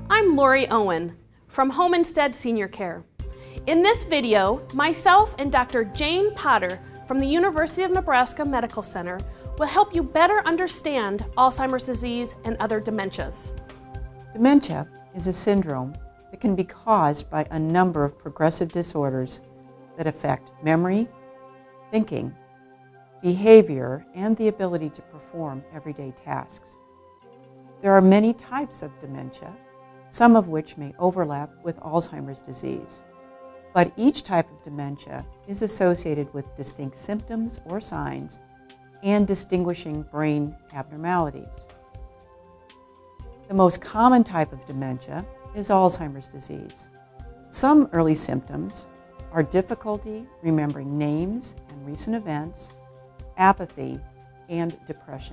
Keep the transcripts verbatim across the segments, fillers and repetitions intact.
I'm Laurie Owen from Home Instead Senior Care. In this video, myself and Doctor Jane Potter from the University of Nebraska Medical Center will help you better understand Alzheimer's disease and other dementias. Dementia is a syndrome that can be caused by a number of progressive disorders that affect memory, thinking, behavior, and the ability to perform everyday tasks. There are many types of dementia, some of which may overlap with Alzheimer's disease. But each type of dementia is associated with distinct symptoms or signs and distinguishing brain abnormalities. The most common type of dementia is Alzheimer's disease. Some early symptoms are difficulty remembering names and recent events, apathy, and depression.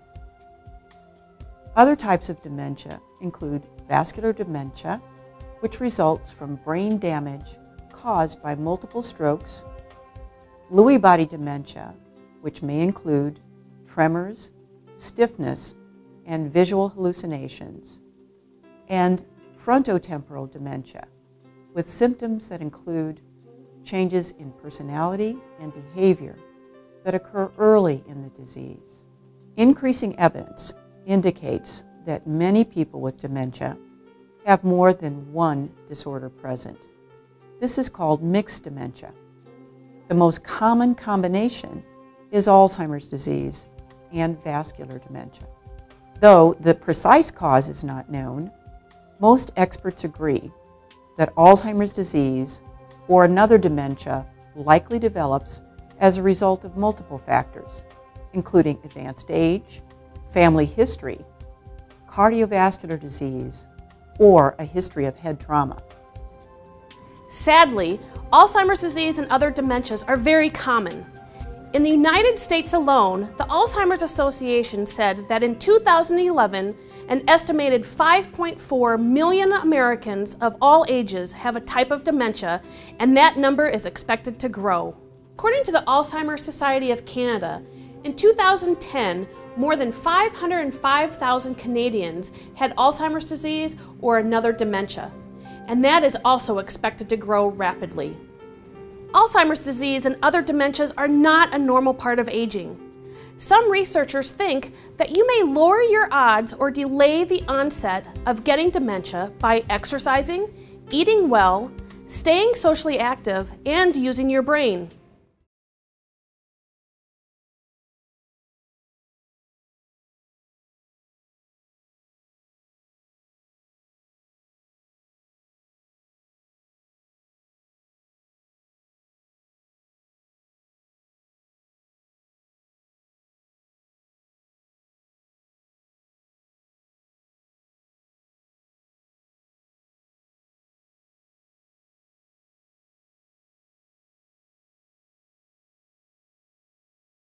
Other types of dementia include vascular dementia, which results from brain damage caused by multiple strokes, Lewy body dementia, which may include tremors, stiffness, and visual hallucinations, and frontotemporal dementia, with symptoms that include changes in personality and behavior that occur early in the disease. Increasing evidence indicates that many people with dementia have more than one disorder present. This is called mixed dementia. The most common combination is Alzheimer's disease and vascular dementia. Though the precise cause is not known, most experts agree that Alzheimer's disease or another dementia likely develops as a result of multiple factors, including advanced age, family history, cardiovascular disease, or a history of head trauma. Sadly, Alzheimer's disease and other dementias are very common. In the United States alone, the Alzheimer's Association said that in two thousand eleven, an estimated five point four million Americans of all ages have a type of dementia, and that number is expected to grow. According to the Alzheimer's Society of Canada, in two thousand ten, more than five hundred five thousand Canadians had Alzheimer's disease or another dementia, and that is also expected to grow rapidly. Alzheimer's disease and other dementias are not a normal part of aging. Some researchers think that you may lower your odds or delay the onset of getting dementia by exercising, eating well, staying socially active, and using your brain.